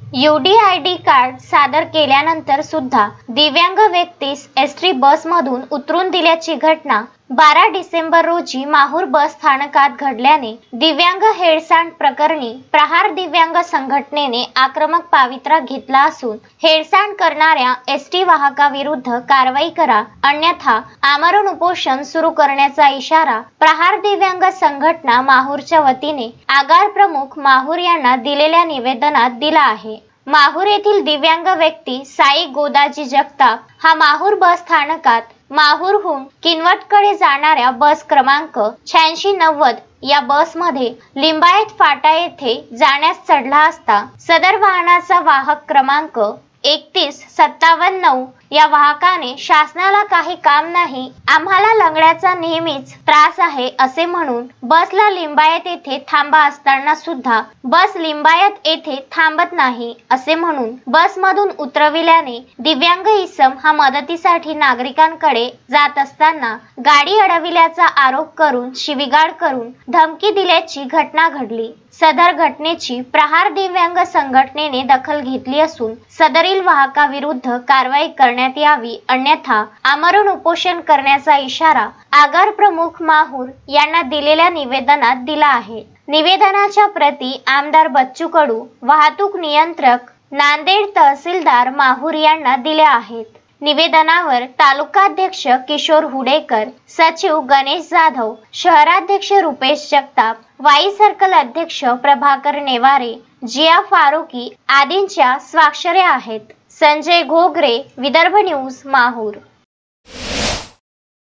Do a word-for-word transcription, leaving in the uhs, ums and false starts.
UDID card सादर केल्यानंतर सुद्धा दिव्यांग व्यक्तीस एसटी बसमधून उतरून दिल्याची घटना बारा डिसेंबर रोजी माहूर बस स्थानकात घडल्याने दिव्यांग हेळसांड प्रकरणी प्रहार दिव्यांग संघटनेने आक्रमक पवित्रा घेतला असून हेळसांड करणाऱ्या एसटी वाहकाविरुद्ध कारवाई करा अन्यथा आमरण उपोषण सुरू करण्याचा इशारा प्रहार दिव्यांग संघटना माहूरच्या वतीने आगार प्रमुख माहूर यांना दिलेल्या निवेदनात दिला आहे। माहूर येथील दिव्यांग व्यक्ती साई गोदाजी जगताप हा माहूर बस स्थानकात माहूरहून किनवटकडे जाणाऱ्या बस क्रमांक शहाऐंशी नव्वद या बसमध्ये लिंबायत फाटा येथे जाण्यास चढला असता सदर वाहनाचा वाहक क्रमांक एकतीस सत्तावन्न नऊ या वाहकाने शासनाला काही काम नाही, आम्हाला लंगड्याचा नेहमीच त्रास आहे असे म्हणून बसला लिंबायत येथे थांबा असताना सुद्धा बस लिंबायत येथे थांबत नाही असे म्हणून बसमधून उतरविल्याने दिव्यांग इसम हा मदतीसाठी नागरिकांकडे जात असताना गाडी अडविल्याचा आरोप करून शिवीगाळ करून धमकी दिल्याची घटना घडली। सदर घटनेची प्रहार दिव्यांग संघटनेने दखल घेतली असून सदरील वाहकाविरुद्ध कारवाई करण्यात यावी अन्यथा आमरण उपोषण करण्याचा इशारा आगार प्रमुख माहूर यांना दिलेल्या निवेदनात दिला आहे। निवेदनाच्या प्रती आमदार बच्चू कडू, वाहतूक नियंत्रक, नांदेड तहसीलदार माहूर यांना दिल्या आहेत। निवेदनावर तालुकाध्यक्ष किशोर हुडेकर, सचिव गणेश जाधव, शहराध्यक्ष रुपेश जगताप, वाई सर्कल अध्यक्ष प्रभाकर नेवारे, जिया फारुकी आदींच्या स्वाक्षऱ्या आहेत। संजय घोगरे, विदर्भ न्यूज, माहूर।